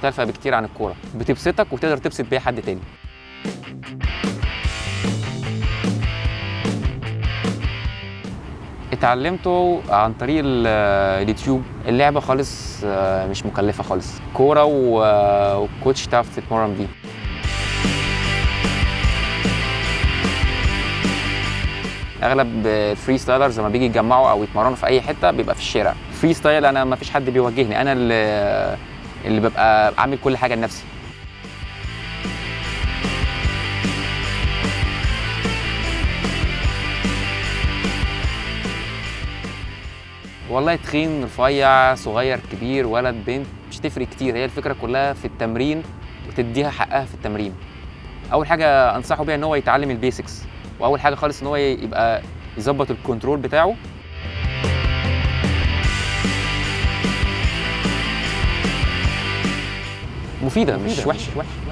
مختلفه بكتير عن الكوره، بتبسطك وتقدر تبسط بيها حد تاني. اتعلمته عن طريق اليوتيوب. اللعبه خالص مش مكلفه خالص، كوره وكوتش تعرف تتمرن بيه. اغلب الفري ستايلرز لما بيجي يتجمعوا او يتمرنوا في اي حته بيبقى في الشارع. فري ستايل انا ما فيش حد بيوجهني، انا اللي ببقى عامل كل حاجه لنفسي. والله تخين رفيع صغير كبير ولد بنت مش تفرق كتير، هي الفكره كلها في التمرين وتديها حقها في التمرين. اول حاجه انصحه بيها ان هو يتعلم البيسكس، واول حاجه خالص ان هو يبقى يظبط الكنترول بتاعه. مفيده مش وحشه.